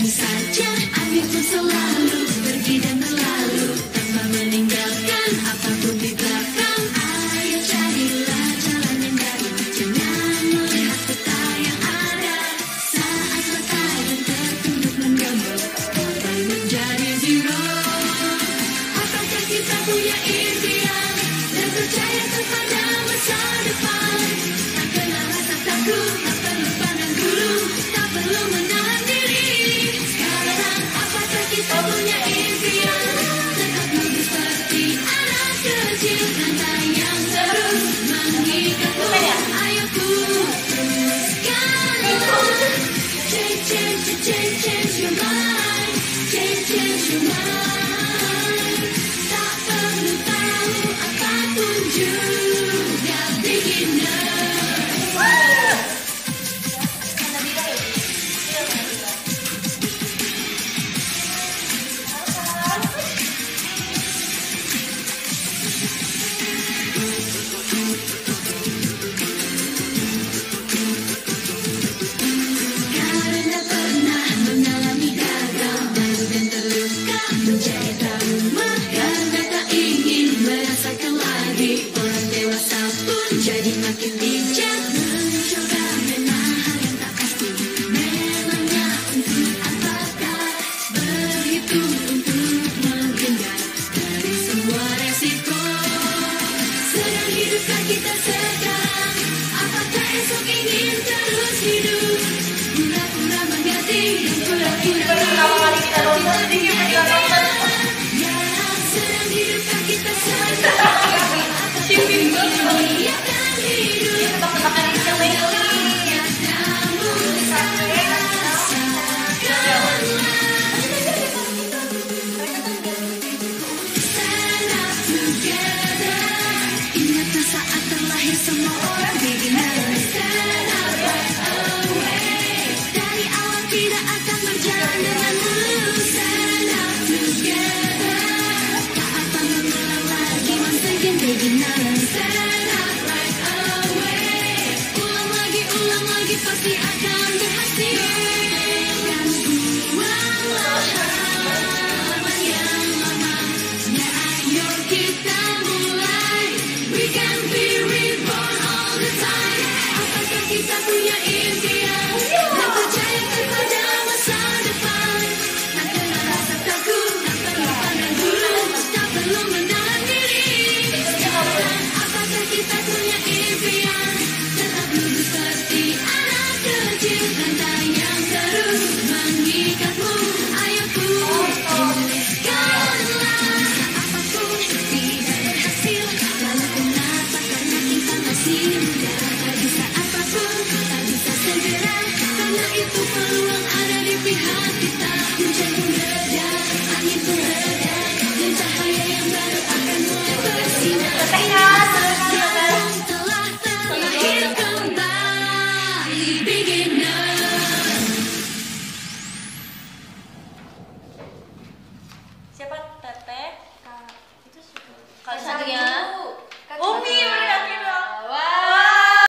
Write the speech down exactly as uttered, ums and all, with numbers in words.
jalani saja. Akhir pun selalu pergi dan berlalu tanpa meninggalkan apapun di belakang. Ayo carilah jalan yang baru, jangan melihat peta yang ada. Saat matahari tertunduk menggambar, akan menjadi zero. Apakah kita punya impian dan percaya kepada masa depan? Tak kenal rasa takut, tak perlu pandang bulu, tak perlu menahan diri. Sekarang apakah kita punya impian? Tetap lugu seperti anak kecil, rantai yang terus mengikatku. Ayo putuskan. Change, change, change, change your mind. Change, change your mind. Tak perlu tahu apapun juga beginner. Karena pernah mengalami gagal, malu dan terluka menjadi trauma. Karena tak ingin merasakan lagi, orang dewasa pun jadi makin bijak. Mencoba memang hal yang tak pasti, memangnya untuk apakah? Berhitung untuk menghindar dari semua resiko. Sedang hidupkah kita sekarang? Apakah esok ingin terus hidup? Pura-pura mengerti dan pura-pura tahu, kita